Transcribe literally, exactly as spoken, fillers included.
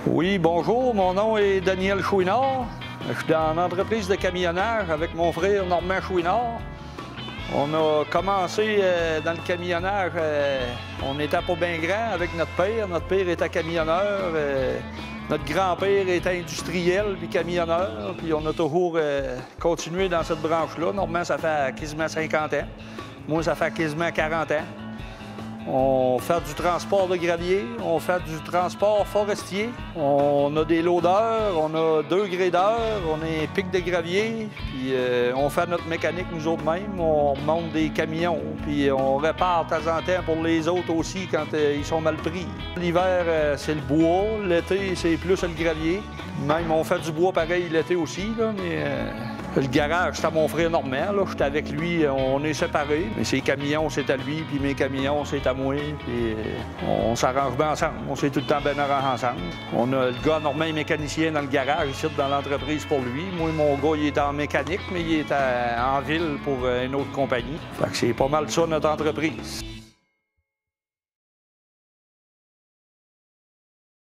Oui, bonjour, mon nom est Daniel Chouinard. Je suis dans l'entreprise de camionnage avec mon frère Normand Chouinard. On a commencé euh, dans le camionnage, euh, on n'était pas bien grand avec notre père. Notre père était camionneur, euh, notre grand-père était industriel puis camionneur. Puis on a toujours euh, continué dans cette branche-là. Normand, ça fait quasiment cinquante ans. Moi, ça fait quasiment quarante ans. On fait du transport de gravier, on fait du transport forestier, on a des loaders, on a deux gradeurs, on a un pic de gravier, puis euh, on fait notre mécanique nous autres mêmes, on monte des camions, puis on répare de temps en temps pour les autres aussi quand euh, ils sont mal pris. L'hiver, euh, c'est le bois, l'été, c'est plus le gravier. Même on fait du bois pareil l'été aussi, là, mais euh, le garage, c'est à mon frère Normand, là, j'étais avec lui, on est séparés, mais ses camions, c'est à lui, puis mes camions, c'est à moi, puis euh, on s'arrange bien ensemble, on s'est tout le temps bien arrangé ensemble. On a le gars Normand est mécanicien dans le garage, ici dans l'entreprise pour lui. Moi, mon gars, il est en mécanique, mais il est à, en ville pour une autre compagnie. Fait que c'est pas mal ça, notre entreprise.